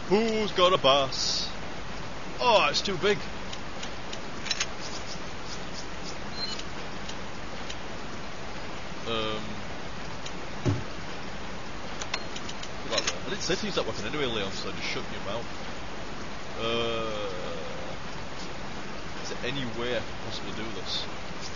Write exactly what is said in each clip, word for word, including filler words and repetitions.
Who's got a bass? Oh, it's too big. Um, I didn't say to use that weapon anyway, Leon, so just shut your mouth. Uh, is there any way I can possibly do this?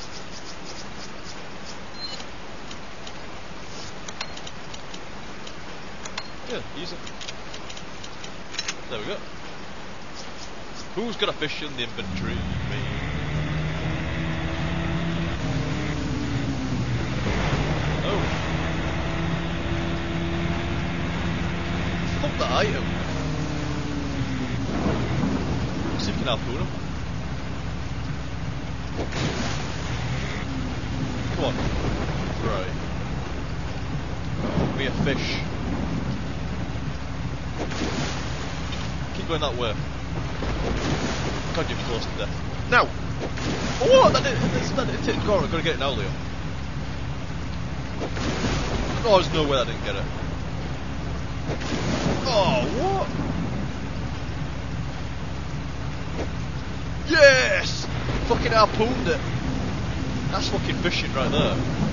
Yeah, easy. There we go. Who's got a fish in the inventory? Me. Oh. Fuck that item. Let's see if we can harpoon him. Come on. Right. Be a fish. Keep going that way. God, you're close to death. Now! Oh, that didn't, that didn't hit the corner. I've got to get it now, Leo. Oh, there's no way that didn't get it. Oh, what? Yes! Fucking harpooned it. That's fucking fishing right there.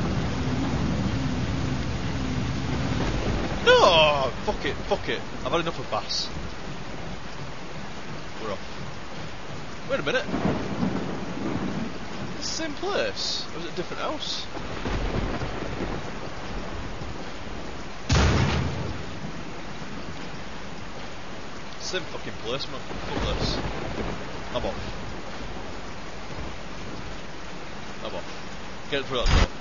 No! Fuck it, fuck it. I've had enough of bass. We're off. Wait a minute. It's the same place? Or is it a different house? Same fucking place, man. Fuck this. I'm off. I'm off. Get it through that door.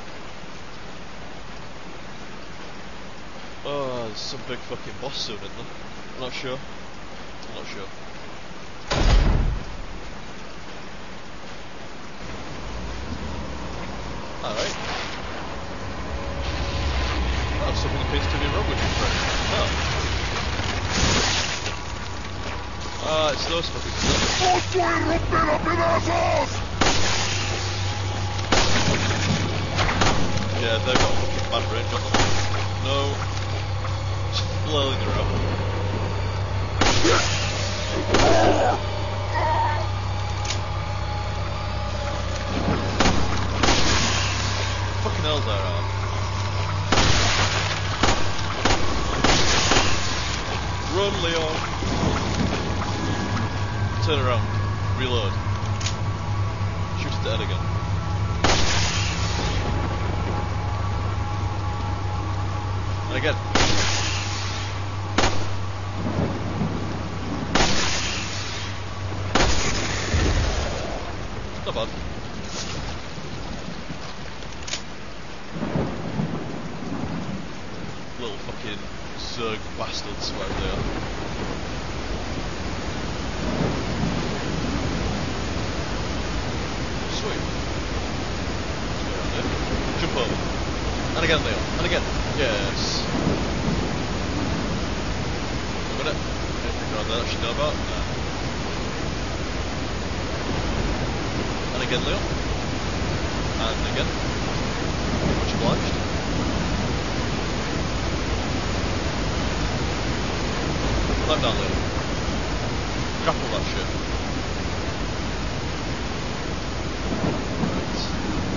Oh, there's some big fucking boss soon, isn't there? I'm not sure. I'm not sure. Alright. Oh, something appears to be wrong with you, friend. Oh. Ah, it's those fucking stuff. Yeah, they've got fucking bad range on them. No. Just flailing around. Fucking hell there are. Run, Leon. Turn around. Reload. Shoot at the head again. And again. Not bad. Little fucking Zerg bastards, whatever they are. Sweet. Jump over. And again, Leo. And again. Yes. A minute. Anything around there I should know about? No. And again, Leo. And again. Much obliged. Climb down, Leo. Grapple that shit. Right.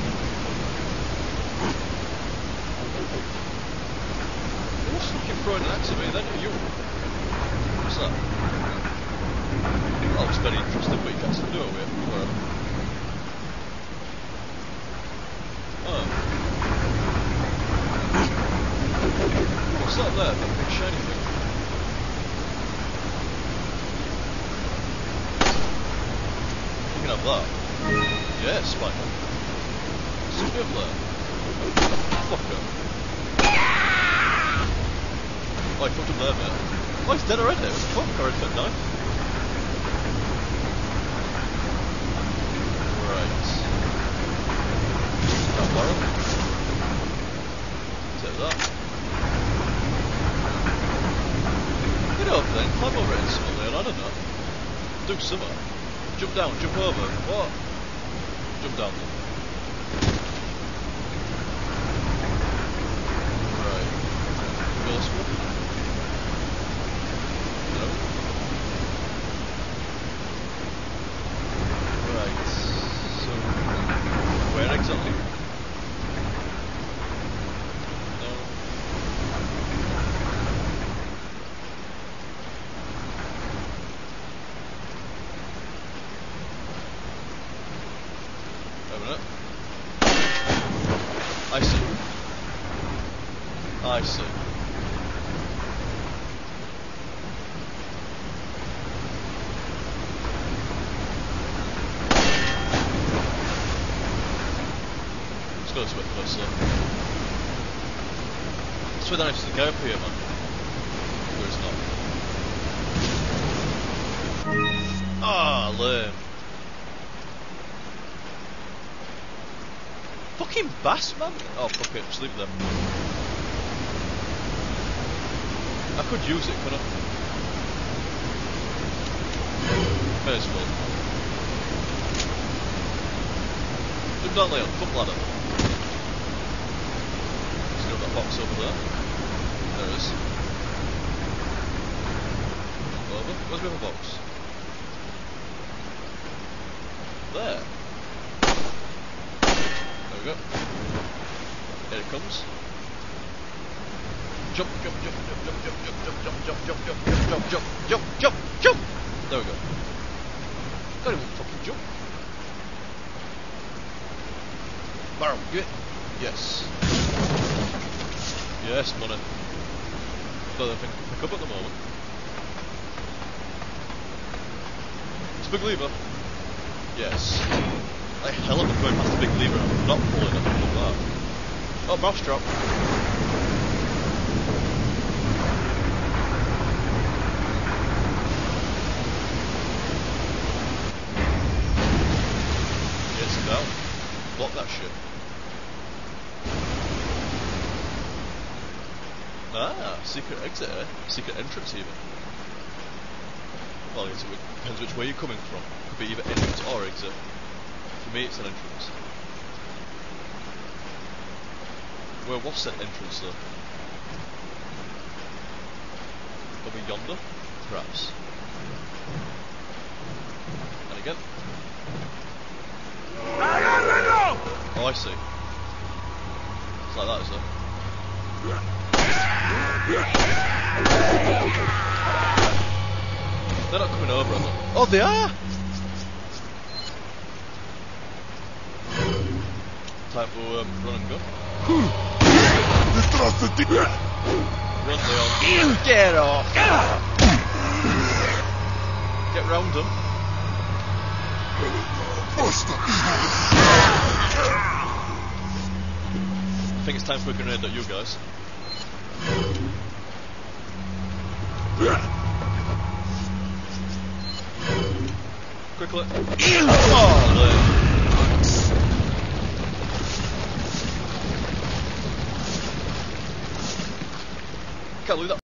What's fucking throwing an axe at me then? You. What's that? That looks very interesting, but you can't still do it with it. Whatever. Oh. What's that there? That big shiny thing? You can have that. Yeah, spider. Something up there. Fucker. Oh, I fucked him there, mate. Oh, he's dead already. What the fuck? I already took nine. Right. That barrel. Take that. Get over then. Climb over it in some way, I don't know. Do something. Jump down, jump over. What? Jump down then. Right. Go this way. No. I see. Let's go to it first, though. I swear that there's a guy up here, man. Where it's not. Ah, lame. Fucking bass, man! Oh, fuck it, just leave it there. I could use it, couldn't I? May as well. Jump down, Leon, fuck ladder. Let's go to that box over there. There it is. Over. Where's the other box? There. There we go. Here it comes. Jump, jump, jump, jump, jump, jump, jump, jump, jump, jump, jump, jump, jump, jump, jump, jump, jump. There we go. Can't even fucking jump. Barrel, get it. Yes. Yes, money. Got everything to pick up at the moment. It's a big lever. Yes. Like hell, I'm going past the big lever. I'm not pulling it. Look at that. Oh, mousetrap. Yes, down. Block that shit. Ah, secret exit, eh? Secret entrance, even. Well, I guess it depends which way you're coming from. Could be either entrance or exit. For me, it's an entrance. Where was that entrance, though? Over yonder? Perhaps. And again. Oh, I see. It's like that, is it? They're not coming over, are they? Oh, they are! Time for um, run and gun. Run, Leon. Get off! Get round them. I think it's time for a grenade at you guys. Quickly. Oh, there. Can't believe that.